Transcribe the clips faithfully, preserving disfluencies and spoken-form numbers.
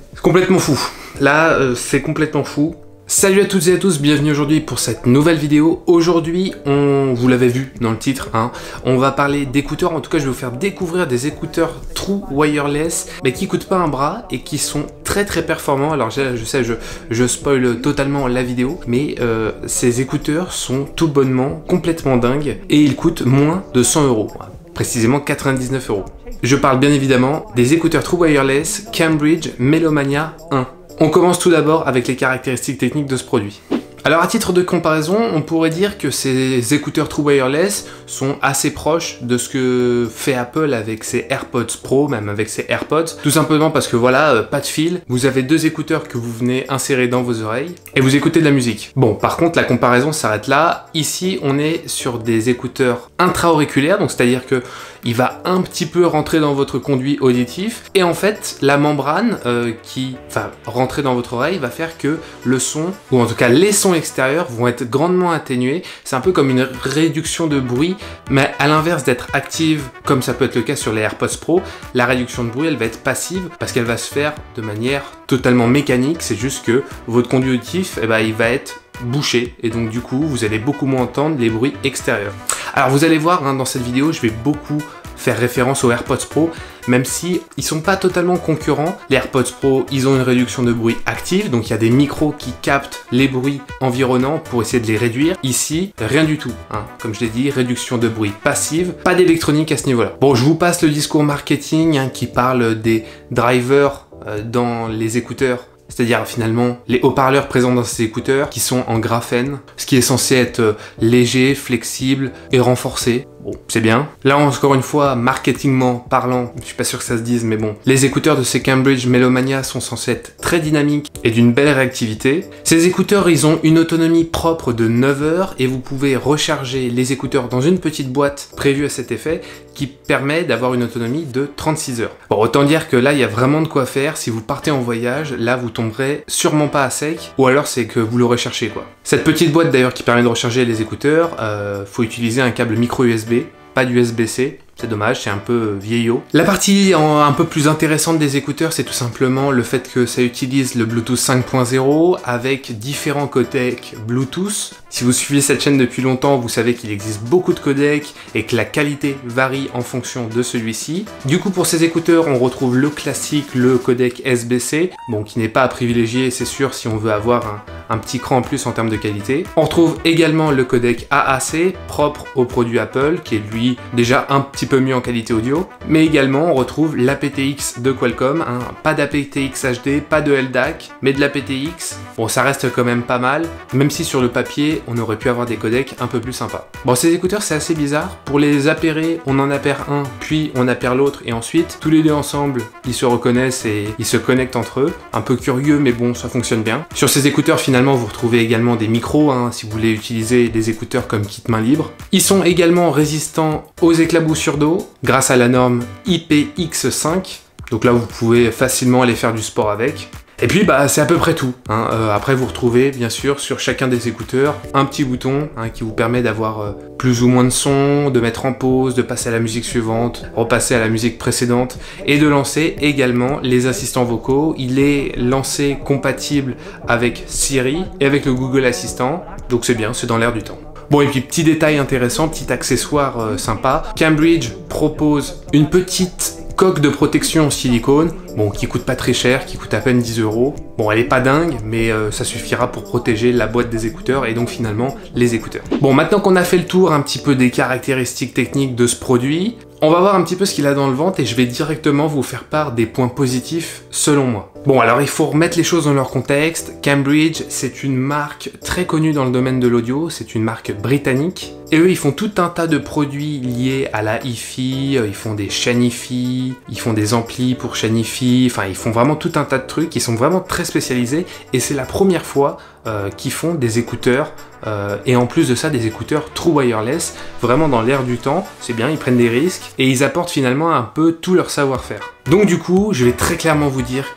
C'est complètement fou. Là, euh, c'est complètement fou. Salut à toutes et à tous, bienvenue aujourd'hui pour cette nouvelle vidéo. Aujourd'hui, on vous l'avez vu dans le titre, hein, on va parler d'écouteurs. En tout cas, je vais vous faire découvrir des écouteurs True Wireless, mais qui coûtent pas un bras et qui sont très très performants. Alors je, je sais, je, je spoil totalement la vidéo, mais euh, ces écouteurs sont tout bonnement complètement dingues et ils coûtent moins de cent euros, précisément quatre-vingt-dix-neuf euros. Je parle bien évidemment des écouteurs True Wireless Cambridge Melomania un. On commence tout d'abord avec les caractéristiques techniques de ce produit. Alors à titre de comparaison, on pourrait dire que ces écouteurs True Wireless sont assez proches de ce que fait Apple avec ses AirPods Pro, même avec ses AirPods. Tout simplement parce que voilà, euh, pas de fil, vous avez deux écouteurs que vous venez insérer dans vos oreilles et vous écoutez de la musique. Bon, par contre la comparaison s'arrête là. Ici on est sur des écouteurs intra-auriculaires, donc c'est-à-dire que il va un petit peu rentrer dans votre conduit auditif et en fait la membrane euh, qui va rentrer dans votre oreille va faire que le son, ou en tout cas les sons extérieurs vont être grandement atténués. C'est un peu comme une réduction de bruit, mais à l'inverse d'être active comme ça peut être le cas sur les AirPods Pro, la réduction de bruit elle va être passive parce qu'elle va se faire de manière totalement mécanique. C'est juste que votre conduit auditif eh ben, il va être bouché et donc du coup vous allez beaucoup moins entendre les bruits extérieurs. Alors vous allez voir hein, dans cette vidéo je vais beaucoup faire référence aux AirPods Pro, même si ils sont pas totalement concurrents. Les AirPods Pro, ils ont une réduction de bruit active, donc il y a des micros qui captent les bruits environnants pour essayer de les réduire. Ici, rien du tout, hein. Comme je l'ai dit, réduction de bruit passive, pas d'électronique à ce niveau-là. Bon, je vous passe le discours marketing hein, qui parle des drivers euh, dans les écouteurs. C'est-à-dire finalement les haut-parleurs présents dans ces écouteurs qui sont en graphène, ce qui est censé être léger, flexible et renforcé. Bon, c'est bien. Là encore une fois, marketingment parlant, je suis pas sûr que ça se dise, mais bon. Les écouteurs de ces Cambridge Melomania sont censés être très dynamiques et d'une belle réactivité. Ces écouteurs, ils ont une autonomie propre de neuf heures et vous pouvez recharger les écouteurs dans une petite boîte prévue à cet effet qui permet d'avoir une autonomie de trente-six heures. Bon, autant dire que là, il y a vraiment de quoi faire. Si vous partez en voyage, là, vous tomberez sûrement pas à sec, ou alors c'est que vous l'aurez recherché, quoi. Cette petite boîte d'ailleurs qui permet de recharger les écouteurs, euh, faut utiliser un câble micro U S B, pas d'U S B C. C'est dommage, c'est un peu vieillot. La partie en, un peu plus intéressante des écouteurs, c'est tout simplement le fait que ça utilise le Bluetooth cinq point zéro avec différents codecs Bluetooth. Si vous suivez cette chaîne depuis longtemps, vous savez qu'il existe beaucoup de codecs et que la qualité varie en fonction de celui-ci. Du coup, pour ces écouteurs, on retrouve le classique, le codec S B C, bon, qui n'est pas à privilégier, c'est sûr, si on veut avoir un, un petit cran en plus en termes de qualité. On retrouve également le codec A A C, propre au produit Apple, qui est lui déjà un petit peu mieux en qualité audio, mais également on retrouve l'A P T X de Qualcomm, hein, pas d'A P T X H D, pas de L D A C, mais de l'A P T X. Bon, ça reste quand même pas mal, même si sur le papier on aurait pu avoir des codecs un peu plus sympas. Bon, ces écouteurs c'est assez bizarre, pour les appairer, on en appaire un, puis on appaire l'autre, et ensuite tous les deux ensemble ils se reconnaissent et ils se connectent entre eux. Un peu curieux, mais bon, ça fonctionne bien. Sur ces écouteurs finalement vous retrouvez également des micros, hein, si vous voulez utiliser des écouteurs comme kit main libre. Ils sont également résistants aux éclaboussures d'eau grâce à la norme I P X cinq, donc là vous pouvez facilement aller faire du sport avec. Et puis bah c'est à peu près tout, hein. euh, après vous retrouvez bien sûr sur chacun des écouteurs un petit bouton hein, qui vous permet d'avoir euh, plus ou moins de son, de mettre en pause, de passer à la musique suivante, repasser à la musique précédente et de lancer également les assistants vocaux. Il est lancé compatible avec Siri et avec le Google Assistant, donc c'est bien, c'est dans l'air du temps. Bon, et puis petit détail intéressant, petit accessoire euh, sympa, Cambridge propose une petite coque de protection en silicone, bon, qui coûte pas très cher, qui coûte à peine dix euros. Bon, elle est pas dingue, mais euh, ça suffira pour protéger la boîte des écouteurs et donc finalement les écouteurs. Bon, maintenant qu'on a fait le tour un petit peu des caractéristiques techniques de ce produit, on va voir un petit peu ce qu'il a dans le ventre et je vais directement vous faire part des points positifs selon moi. Bon, alors il faut remettre les choses dans leur contexte. Cambridge, c'est une marque très connue dans le domaine de l'audio, c'est une marque britannique. Et eux, ils font tout un tas de produits liés à la hi-fi, ils font des chaînes hi-fi, ils font des amplis pour chaîne hi-fi, enfin ils font vraiment tout un tas de trucs, ils sont vraiment très spécialisés et c'est la première fois euh, qu'ils font des écouteurs euh, et en plus de ça des écouteurs True Wireless, vraiment dans l'air du temps, c'est bien, ils prennent des risques et ils apportent finalement un peu tout leur savoir-faire. Donc du coup, je vais très clairement vous dire que ce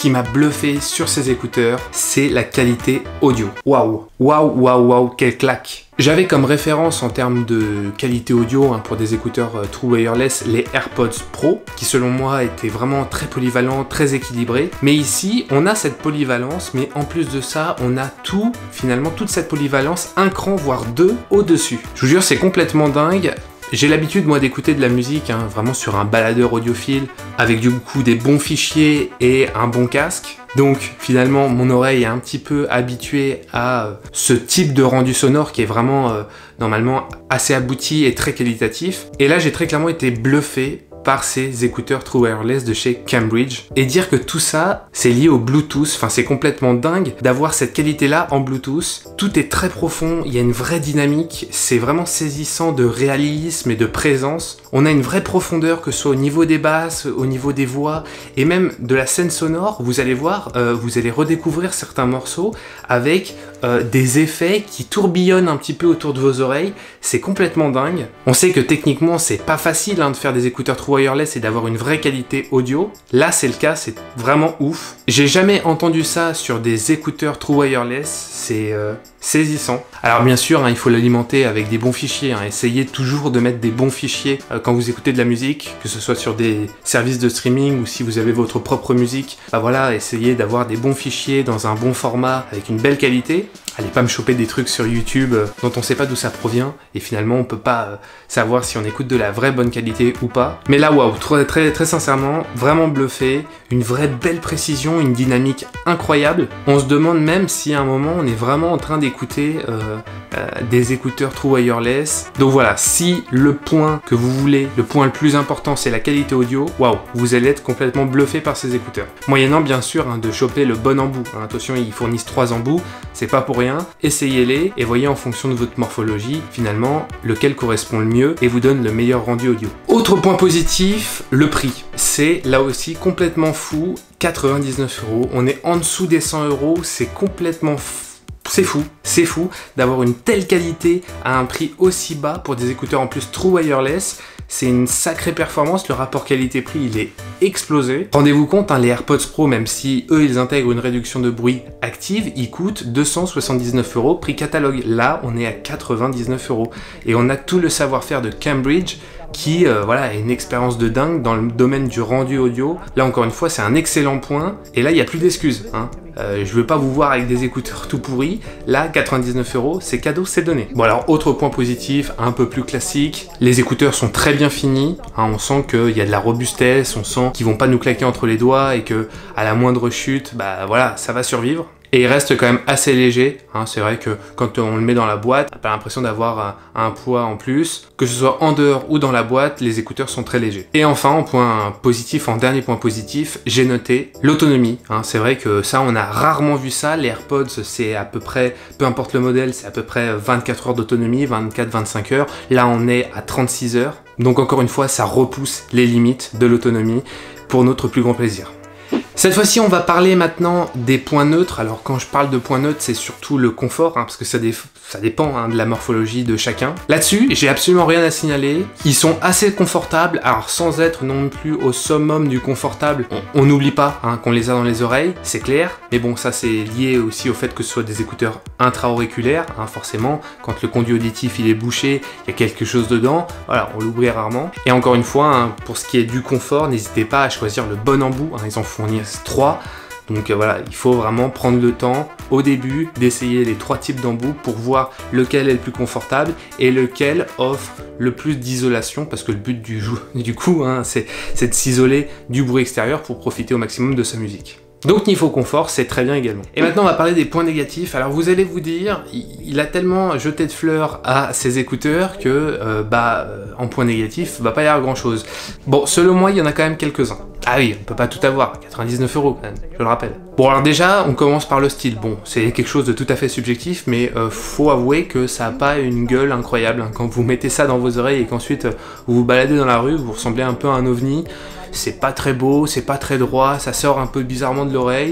qui m'a bluffé sur ces écouteurs, c'est la qualité audio. Waouh, waouh, waouh, waouh, quelle claque! J'avais comme référence en termes de qualité audio hein, pour des écouteurs euh, True Wireless les AirPods Pro, qui selon moi étaient vraiment très polyvalents, très équilibrés. Mais ici, on a cette polyvalence, mais en plus de ça, on a tout, finalement, toute cette polyvalence, un cran, voire deux, au-dessus. Je vous jure, c'est complètement dingue. J'ai l'habitude, moi, d'écouter de la musique, hein, vraiment sur un baladeur audiophile, avec du coup des bons fichiers et un bon casque. Donc, finalement, mon oreille est un petit peu habituée à euh, ce type de rendu sonore qui est vraiment, euh, normalement, assez abouti et très qualitatif. Et là, j'ai très clairement été bluffé par ces écouteurs True Wireless de chez Cambridge. Et dire que tout ça, c'est lié au Bluetooth, enfin c'est complètement dingue d'avoir cette qualité-là en Bluetooth. Tout est très profond, il y a une vraie dynamique, c'est vraiment saisissant de réalisme et de présence. On a une vraie profondeur, que ce soit au niveau des basses, au niveau des voix, et même de la scène sonore. Vous allez voir, euh, vous allez redécouvrir certains morceaux avec euh, des effets qui tourbillonnent un petit peu autour de vos oreilles. C'est complètement dingue. On sait que techniquement, c'est pas facile hein, de faire des écouteurs True Wireless et d'avoir une vraie qualité audio. Là, c'est le cas, c'est vraiment ouf. J'ai jamais entendu ça sur des écouteurs True Wireless, c'est euh, saisissant. Alors bien sûr, hein, il faut l'alimenter avec des bons fichiers. Hein. Essayez toujours de mettre des bons fichiers euh, quand vous écoutez de la musique, que ce soit sur des services de streaming ou si vous avez votre propre musique. Bah voilà, essayez d'avoir des bons fichiers dans un bon format, avec une belle qualité. Allez pas me choper des trucs sur YouTube euh, dont on sait pas d'où ça provient et finalement on peut pas euh, savoir si on écoute de la vraie bonne qualité ou pas. Mais là, waouh, très, très, très sincèrement, vraiment bluffé, une vraie belle précision, une dynamique incroyable. On se demande même si à un moment on est vraiment en train d'écouter euh, euh, des écouteurs True Wireless. Donc voilà, si le point que vous voulez, le point le plus important c'est la qualité audio, waouh, vous allez être complètement bluffé par ces écouteurs. Moyennant bien sûr hein, de choper le bon embout. Hein, attention, ils fournissent trois embouts, c'est pas pour rien. Essayez-les et voyez en fonction de votre morphologie finalement lequel correspond le mieux et vous donne le meilleur rendu audio. Autre point positif, le prix. C'est là aussi complètement fou, quatre-vingt-dix-neuf euros. On est en dessous des cent euros, c'est complètement fou. C'est fou, c'est fou d'avoir une telle qualité à un prix aussi bas pour des écouteurs en plus True Wireless. C'est une sacrée performance, le rapport qualité-prix il est explosé. Rendez-vous compte, hein, les AirPods Pro, même si eux ils intègrent une réduction de bruit active, ils coûtent deux cent soixante-dix-neuf euros prix catalogue. Là on est à quatre-vingt-dix-neuf euros et on a tout le savoir-faire de Cambridge qui euh, voilà, a une expérience de dingue dans le domaine du rendu audio. Là encore une fois c'est un excellent point et là il n'y a plus d'excuses. Hein. Euh, je veux pas vous voir avec des écouteurs tout pourris. Là, quatre-vingt-dix-neuf euros, c'est cadeau, c'est donné. Bon alors, autre point positif, un peu plus classique. Les écouteurs sont très bien finis. Hein, on sent qu'il y a de la robustesse, on sent qu'ils vont pas nous claquer entre les doigts et que à la moindre chute, bah voilà, ça va survivre. Et il reste quand même assez léger, hein. C'est vrai que quand on le met dans la boîte, on n'a pas l'impression d'avoir un, un poids en plus. Que ce soit en dehors ou dans la boîte, les écouteurs sont très légers. Et enfin, en point positif, en dernier point positif, j'ai noté l'autonomie. Hein. C'est vrai que ça, on a rarement vu ça. Les AirPods, c'est à peu près, peu importe le modèle, c'est à peu près vingt-quatre heures d'autonomie, vingt-quatre à vingt-cinq heures. Là, on est à trente-six heures. Donc encore une fois, ça repousse les limites de l'autonomie pour notre plus grand plaisir. Cette fois-ci, on va parler maintenant des points neutres. Alors quand je parle de points neutres, c'est surtout le confort, hein, parce que ça, dé ça dépend hein, de la morphologie de chacun. Là-dessus, j'ai absolument rien à signaler. Ils sont assez confortables, alors sans être non plus au summum du confortable. On n'oublie pas hein, qu'on les a dans les oreilles, c'est clair. Mais bon, ça c'est lié aussi au fait que ce soit des écouteurs intra-auriculaires. Hein, forcément, quand le conduit auditif il est bouché, il y a quelque chose dedans. Voilà, on l'oublie rarement. Et encore une fois, hein, pour ce qui est du confort, n'hésitez pas à choisir le bon embout. Hein, ils en fournissent trois. Donc euh, voilà, il faut vraiment prendre le temps au début d'essayer les trois types d'embouts pour voir lequel est le plus confortable et lequel offre le plus d'isolation, parce que le but du, du coup, hein, c'est de s'isoler du bruit extérieur pour profiter au maximum de sa musique. Donc niveau confort, c'est très bien également. Et maintenant, on va parler des points négatifs. Alors vous allez vous dire, il a tellement jeté de fleurs à ses écouteurs que, euh, bah, en point négatif, va pas y avoir grand chose. Bon, selon moi, il y en a quand même quelques-uns. Ah oui, on peut pas tout avoir, quatre-vingt-dix-neuf euros quand même, je le rappelle. Bon alors déjà, on commence par le style. Bon, c'est quelque chose de tout à fait subjectif, mais euh, faut avouer que ça a pas une gueule incroyable. Hein. Quand vous mettez ça dans vos oreilles et qu'ensuite euh, vous vous baladez dans la rue, vous ressemblez un peu à un ovni. C'est pas très beau, c'est pas très droit, ça sort un peu bizarrement de l'oreille.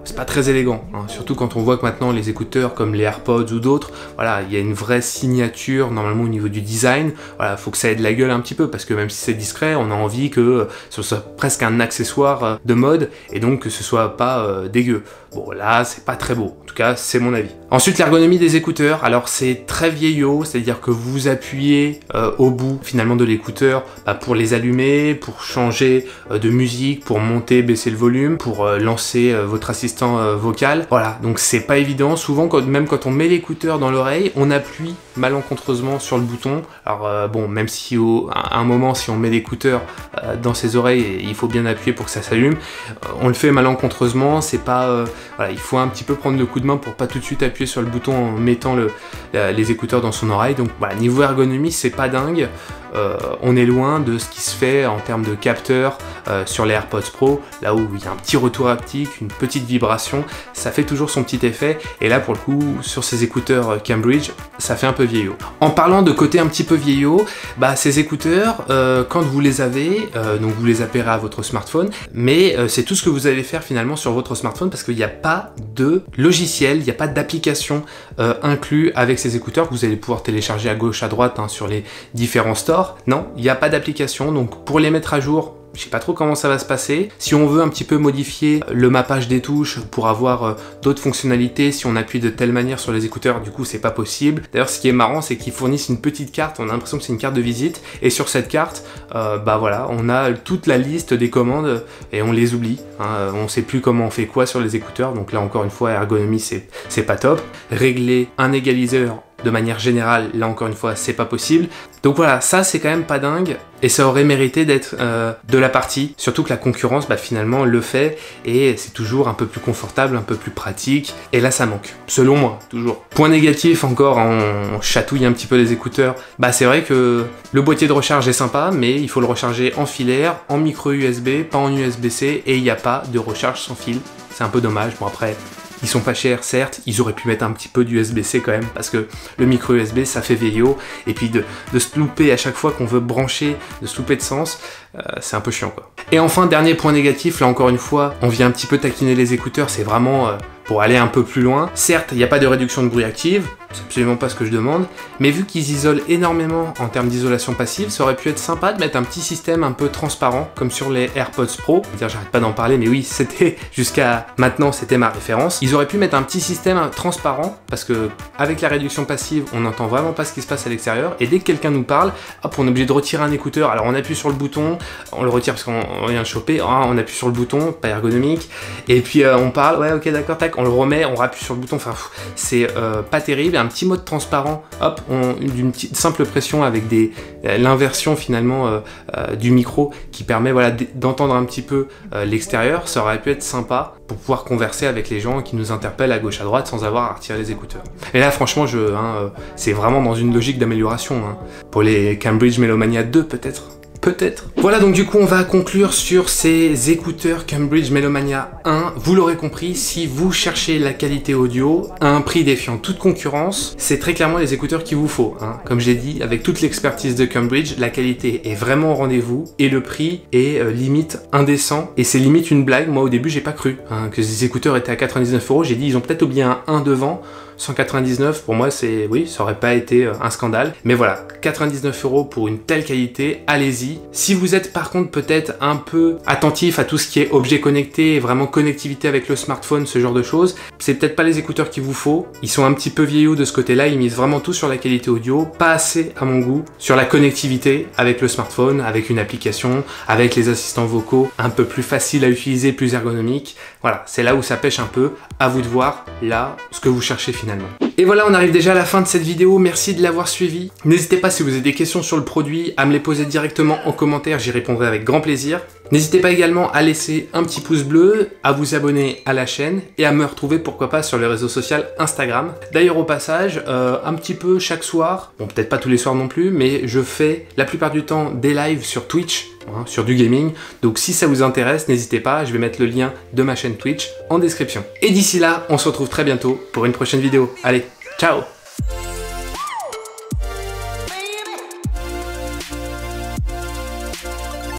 c'est pas très élégant, hein. Surtout quand on voit que maintenant les écouteurs comme les AirPods ou d'autres, voilà, il y a une vraie signature normalement au niveau du design. Voilà, faut que ça ait de la gueule un petit peu parce que même si c'est discret, on a envie que ce soit presque un accessoire de mode et donc que ce soit pas euh, dégueu. Bon là, c'est pas très beau, en tout cas c'est mon avis. Ensuite, l'ergonomie des écouteurs, alors c'est très vieillot, c'est-à-dire que vous appuyez euh, au bout finalement de l'écouteur bah, pour les allumer, pour changer euh, de musique, pour monter, baisser le volume, pour euh, lancer euh, votre assistant euh, vocal. Voilà, donc c'est pas évident. Souvent, quand, même quand on met l'écouteur dans l'oreille, on appuie malencontreusement sur le bouton. Alors euh, bon, même si au, à un moment, si on met l'écouteur euh, dans ses oreilles, il faut bien appuyer pour que ça s'allume. Euh, on le fait malencontreusement, c'est pas... Euh, voilà, il faut un petit peu prendre le coup de main pour pas tout de suite appuyer sur le bouton en mettant le, euh, les écouteurs dans son oreille. Donc voilà, niveau ergonomie, c'est pas dingue. Euh, on est loin de ce qui se fait en termes de capteurs euh, sur les AirPods Pro, là où il y a un petit retour haptique, une petite vibration, ça fait toujours son petit effet, et là pour le coup, sur ces écouteurs Cambridge, ça fait un peu vieillot. En parlant de côté un petit peu vieillot, bah ces écouteurs, euh, quand vous les avez, euh, donc vous les appairez à votre smartphone, mais euh, c'est tout ce que vous allez faire finalement sur votre smartphone parce qu'il n'y a pas de logiciel, il n'y a pas d'application euh, inclus avec ces écouteurs que vous allez pouvoir télécharger à gauche, à droite, hein, sur les différents stores. Non, il n'y a pas d'application, donc pour les mettre à jour, je sais pas trop comment ça va se passer. Si on veut un petit peu modifier le mappage des touches pour avoir euh, d'autres fonctionnalités, si on appuie de telle manière sur les écouteurs, du coup c'est pas possible. D'ailleurs ce qui est marrant, c'est qu'ils fournissent une petite carte, on a l'impression que c'est une carte de visite, et sur cette carte, euh, bah voilà, on a toute la liste des commandes et on les oublie, hein. On sait plus comment on fait quoi sur les écouteurs, donc là encore une fois, ergonomie c'est pas top. Régler un égaliseur de manière générale, là encore une fois, c'est pas possible. Donc voilà, ça c'est quand même pas dingue, et ça aurait mérité d'être euh, de la partie, surtout que la concurrence, bah, finalement, le fait, et c'est toujours un peu plus confortable, un peu plus pratique, et là ça manque, selon moi, toujours. Point négatif encore, on chatouille un petit peu les écouteurs, bah c'est vrai que le boîtier de recharge est sympa, mais il faut le recharger en filaire, en micro U S B, pas en U S B C, et il n'y a pas de recharge sans fil, c'est un peu dommage. Bon après, ils sont pas chers, certes, ils auraient pu mettre un petit peu d'U S B C quand même, parce que le micro U S B, ça fait vieillot, et puis de, de se louper à chaque fois qu'on veut brancher, de se louper de sens, euh, c'est un peu chiant quoi. Et enfin, dernier point négatif, là encore une fois, on vient un petit peu taquiner les écouteurs, c'est vraiment euh, pour aller un peu plus loin. Certes, il n'y a pas de réduction de bruit active, c'est absolument pas ce que je demande, mais vu qu'ils isolent énormément en termes d'isolation passive, ça aurait pu être sympa de mettre un petit système un peu transparent, comme sur les AirPods Pro. Dire, j'arrête pas d'en parler, mais oui, c'était jusqu'à maintenant, c'était ma référence. Ils auraient pu mettre un petit système transparent, parce que avec la réduction passive, on n'entend vraiment pas ce qui se passe à l'extérieur, et dès que quelqu'un nous parle, hop, on est obligé de retirer un écouteur, alors on appuie sur le bouton, on le retire parce qu'on vient de choper, on appuie sur le bouton, pas ergonomique, et puis euh, on parle, ouais ok d'accord, tac, on le remet, on rappuie sur le bouton, enfin c'est euh, pas terrible. Un petit mode transparent, hop, d'une simple pression avec des euh, l'inversion finalement euh, euh, du micro qui permet voilà d'entendre un petit peu euh, l'extérieur, ça aurait pu être sympa pour pouvoir converser avec les gens qui nous interpellent à gauche à droite sans avoir à retirer les écouteurs. Et là franchement, je, hein, euh, c'est vraiment dans une logique d'amélioration, hein. Pour les Cambridge Melomania deux peut-être. Peut-être. Voilà, donc du coup on va conclure sur ces écouteurs Cambridge Melomania un. Vous l'aurez compris, si vous cherchez la qualité audio à un prix défiant toute concurrence, c'est très clairement les écouteurs qu'il vous faut, hein. Comme j'ai dit, avec toute l'expertise de Cambridge, la qualité est vraiment au rendez-vous et le prix est euh, limite indécent, et c'est limite une blague. Moi au début j'ai pas cru hein, que ces écouteurs étaient à quatre-vingt-dix-neuf euros, j'ai dit ils ont peut-être oublié un un devant. cent quatre-vingt-dix-neuf, pour moi, c'est oui, ça aurait pas été un scandale. Mais voilà, quatre-vingt-dix-neuf euros pour une telle qualité, allez-y. Si vous êtes par contre peut-être un peu attentif à tout ce qui est objet connecté, vraiment connectivité avec le smartphone, ce genre de choses, c'est peut-être pas les écouteurs qu'il vous faut. Ils sont un petit peu vieillots de ce côté-là, ils misent vraiment tout sur la qualité audio, pas assez à mon goût sur la connectivité avec le smartphone, avec une application, avec les assistants vocaux, un peu plus facile à utiliser, plus ergonomique. Voilà, c'est là où ça pêche un peu. À vous de voir là ce que vous cherchez finalement. Et voilà, on arrive déjà à la fin de cette vidéo, merci de l'avoir suivi. N'hésitez pas, si vous avez des questions sur le produit, à me les poser directement en commentaire, j'y répondrai avec grand plaisir. N'hésitez pas également à laisser un petit pouce bleu, à vous abonner à la chaîne et à me retrouver pourquoi pas sur le réseau social Instagram. D'ailleurs au passage, euh, un petit peu chaque soir, bon peut-être pas tous les soirs non plus, mais je fais la plupart du temps des lives sur Twitch, hein, sur du gaming. Donc si ça vous intéresse, n'hésitez pas, je vais mettre le lien de ma chaîne Twitch en description. Et d'ici là, on se retrouve très bientôt pour une prochaine vidéo. Allez, ciao!